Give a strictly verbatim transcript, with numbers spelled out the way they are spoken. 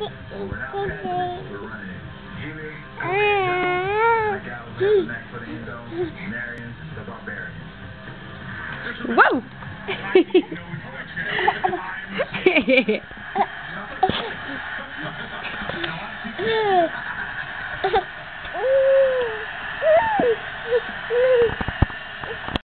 Well, we're not passing it. We're running it. Jimmy, McAllister has the next for the end zone. Marion, the Barbarian. Whoa!